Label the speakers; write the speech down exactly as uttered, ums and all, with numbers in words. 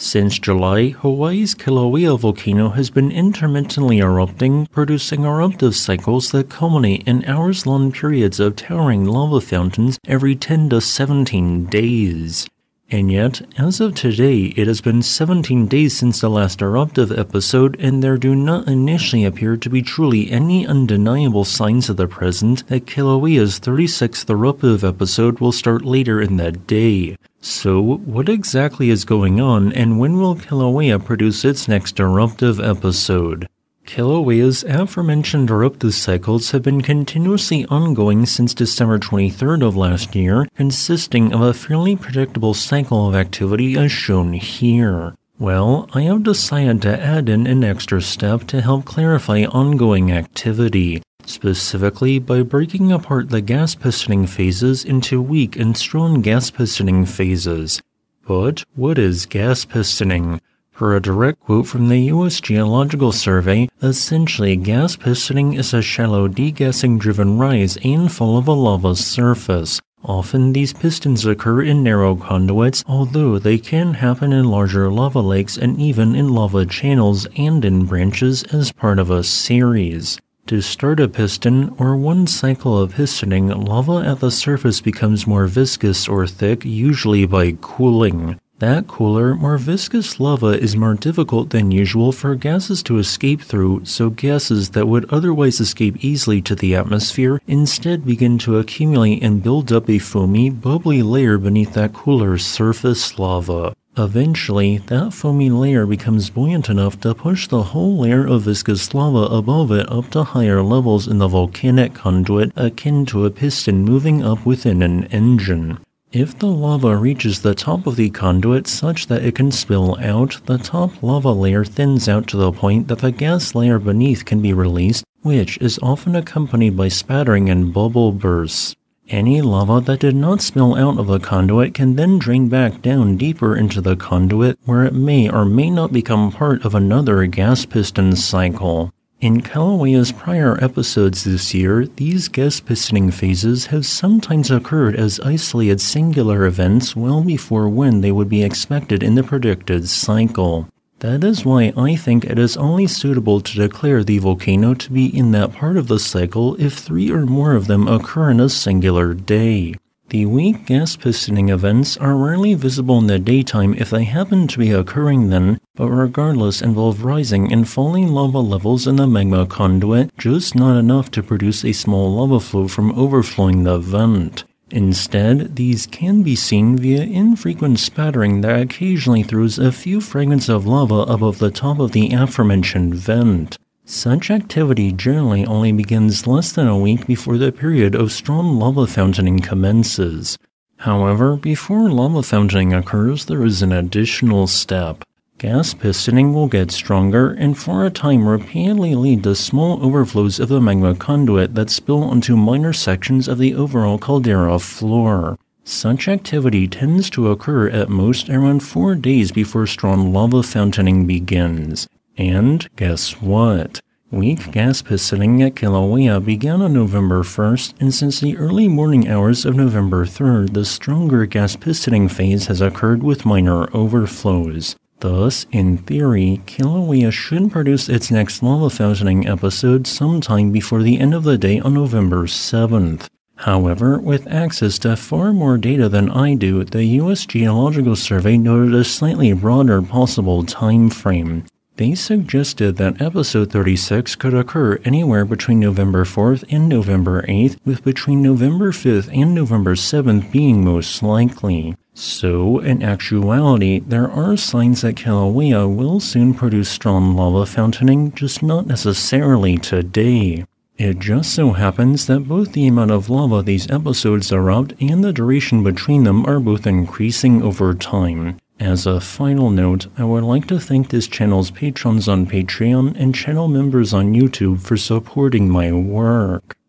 Speaker 1: Since July, Hawaii's Kilauea Volcano has been intermittently erupting, producing eruptive cycles that culminate in hours-long periods of towering lava fountains every ten to seventeen days. And yet, as of today, it has been seventeen days since the last eruptive episode, and there do not initially appear to be truly any undeniable signs of the present that Kilauea's thirty-sixth eruptive episode will start later in that day. So, what exactly is going on, and when will Kilauea produce its next eruptive episode? Kilauea's aforementioned eruptive cycles have been continuously ongoing since December twenty-third of last year, consisting of a fairly predictable cycle of activity as shown here. Well, I have decided to add in an extra step to help clarify ongoing activity, specifically by breaking apart the gas pistoning phases into weak and strong gas pistoning phases. But what is gas pistoning? For a direct quote from the U S Geological Survey, essentially gas pistoning is a shallow degassing-driven rise and fall of a lava surface. Often these pistons occur in narrow conduits, although they can happen in larger lava lakes and even in lava channels and in branches as part of a series. To start a piston, or one cycle of pistoning, lava at the surface becomes more viscous or thick, usually by cooling. That cooler, more viscous lava is more difficult than usual for gases to escape through, so gases that would otherwise escape easily to the atmosphere instead begin to accumulate and build up a foamy, bubbly layer beneath that cooler surface lava. Eventually, that foamy layer becomes buoyant enough to push the whole layer of viscous lava above it up to higher levels in the volcanic conduit, akin to a piston moving up within an engine. If the lava reaches the top of the conduit such that it can spill out, the top lava layer thins out to the point that the gas layer beneath can be released, which is often accompanied by spattering and bubble bursts. Any lava that did not spill out of the conduit can then drain back down deeper into the conduit, where it may or may not become part of another gas piston cycle. In Kilauea's prior episodes this year, these gas pistoning phases have sometimes occurred as isolated singular events well before when they would be expected in the predicted cycle. That is why I think it is only suitable to declare the volcano to be in that part of the cycle if three or more of them occur in a singular day. The weak gas pistoning events are rarely visible in the daytime if they happen to be occurring then, but regardless involve rising and falling lava levels in the magma conduit, just not enough to produce a small lava flow from overflowing the vent. Instead, these can be seen via infrequent spattering that occasionally throws a few fragments of lava above the top of the aforementioned vent. Such activity generally only begins less than a week before the period of strong lava fountaining commences. However, before lava fountaining occurs, there is an additional step. Gas pistoning will get stronger and for a time repeatedly lead to small overflows of the magma conduit that spill onto minor sections of the overall caldera floor. Such activity tends to occur at most around four days before strong lava fountaining begins. And guess what? Weak gas pistoning at Kilauea began on November first, and since the early morning hours of November third, the stronger gas pistoning phase has occurred with minor overflows. Thus, in theory, Kilauea should produce its next lava fountaining episode sometime before the end of the day on November seventh. However, with access to far more data than I do, the U S Geological Survey noted a slightly broader possible time frame. They suggested that episode thirty-six could occur anywhere between November fourth and November eighth, with between November fifth and November seventh being most likely. So, in actuality, there are signs that Kilauea will soon produce strong lava fountaining, just not necessarily today. It just so happens that both the amount of lava these episodes erupt and the duration between them are both increasing over time. As a final note, I would like to thank this channel's patrons on Patreon and channel members on YouTube for supporting my work.